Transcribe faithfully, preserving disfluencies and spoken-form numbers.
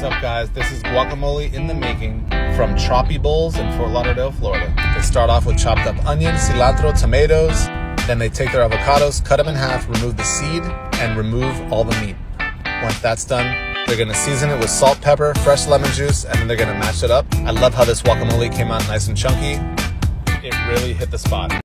up, guys? This is guacamole in the making from Choppy Bowls in Fort Lauderdale, Florida. They start off with chopped up onions, cilantro, tomatoes. Then they take their avocados, cut them in half, remove the seed, and remove all the meat. Once that's done, they're gonna season it with salt, pepper, fresh lemon juice, and then they're gonna mash it up. I love how this guacamole came out nice and chunky. It really hit the spot.